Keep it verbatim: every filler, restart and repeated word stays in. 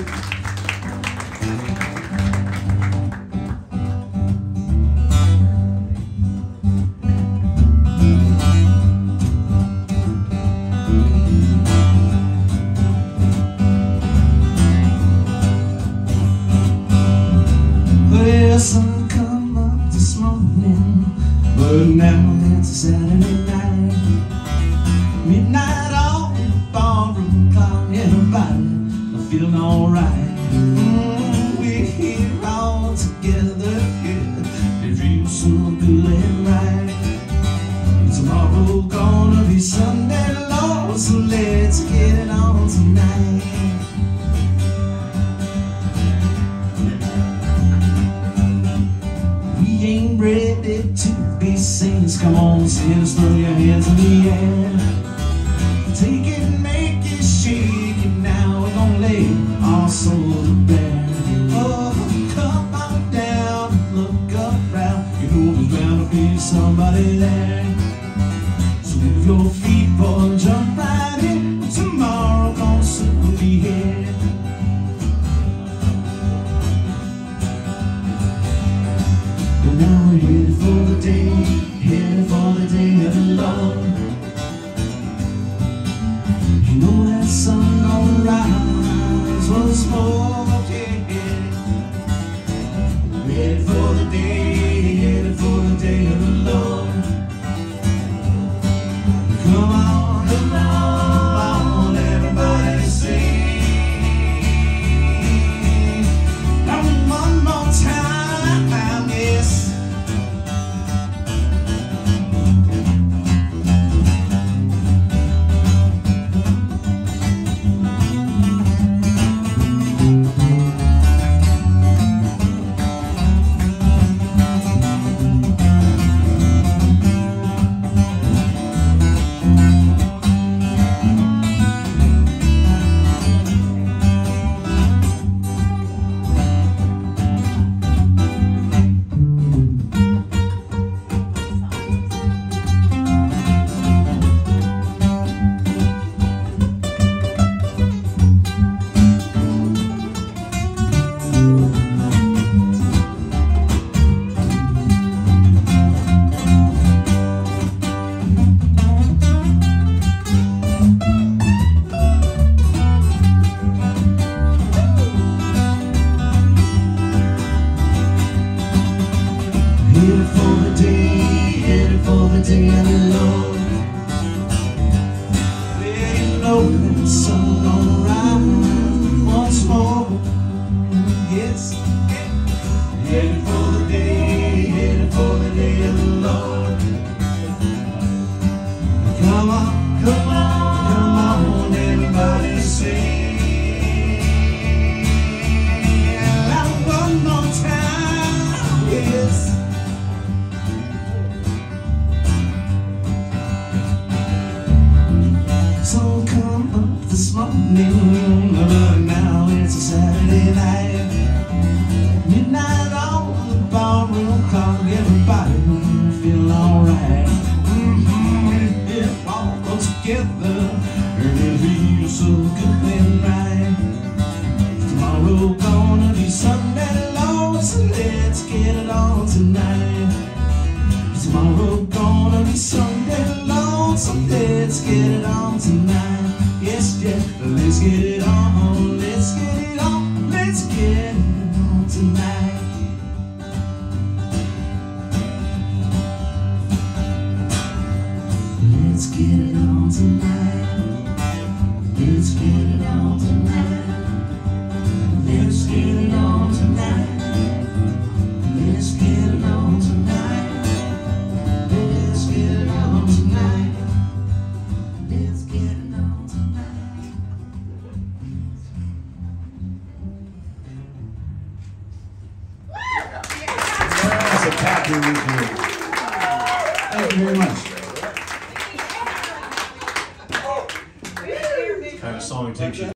Well, sun come up this morning, but now it's a Saturday night. Midnight on the ballroom clock, everybody feeling alright. Mm, we're here all together, yeah. It feels so good and right. Tomorrow gonna be Sunday, Lord, so let's get it on tonight. We ain't ready to be saints. Come on, saints, throw your hands in the air. Take it, make it, shake it now. We're gonna lay our soul to bear. Oh, come on down, look around. You know there's bound to be somebody there. So move your feet, boy, jump right in. Tomorrow gonna soon be here. But now we're headed for the day, headed for the day of the Lord. You know that sun gonna rise once more, yeah. Headed for the day, headed for the day of the Lord. Come on, come on, come on, everybody sing. Now one more time, yes. Headed for the day, headed for the day of the Lord. There you know that the sun gonna rise once more. Yes, headed for the day, headed for the day of the Lord. Come on, come on, come on, everybody sing. And one more time, yes. Sun come up this morning, but now it's a Saturday night. Midnight on the ballroom clock, everybody feeling alright. Mm-hmm, it all goes together, and it feels so good and right. Tomorrow gonna be Sunday, Lord, so let's get it on tonight. Tomorrow gonna be Sunday, Lord, so let's get it on tonight. Yes, yeah, let's get it on, let's get it on, let's get it on tonight. Let's get it on tonight. Let's get it on tonight. Let's get it on tonight. Let's get it on tonight. Let's get it on tonight. Let's get it on tonight. That's a Pappy review. Thank you very much. Kind of song takes you